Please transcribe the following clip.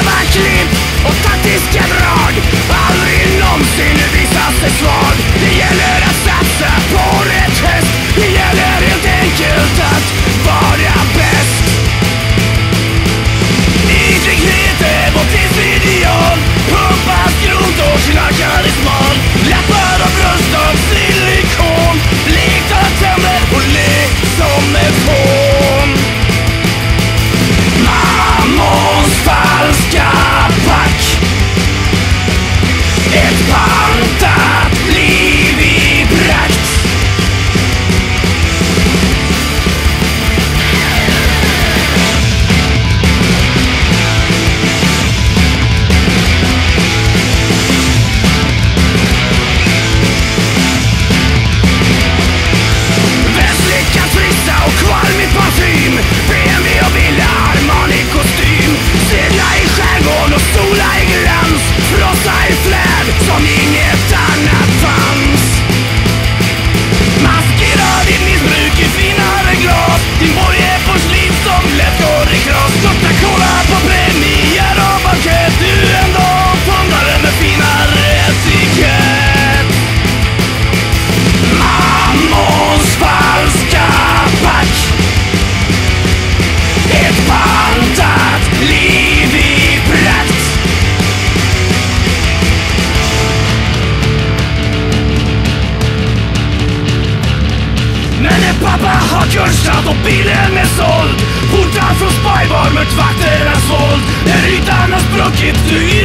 snabba klipp och taktiska drag. Aldrig någonsin visa sig svag. Det gäller att satsa på rätt häst. Det gäller helt enkelt att vara bäst. Ytlighet är vårt livsideal. Pumpa skrot och knarkar i smal. Läppar och bröst av silikon. Likta tänder och lek som en fån. Mammons falska pack. Ett pantat liv i prakt. Västlyckad frissa och kvalmig parfym. BMW och villa, Armani-kostym. Segla i skärgården och sola i glans. Frossa i fläd som inget annat fanns. Maskera ditt missbruk i finare glas. Din borg är porslin som lätt går i kras. Lukta cola på premier och bankett. Du är ändå pundare med finare etikett. Mammons falska pack. Ett pantat liv i prakt. Men när pappa har kursat och bilen är såld. Portar från spybar, mörkt vakternas våld. När ytan har spruckit, du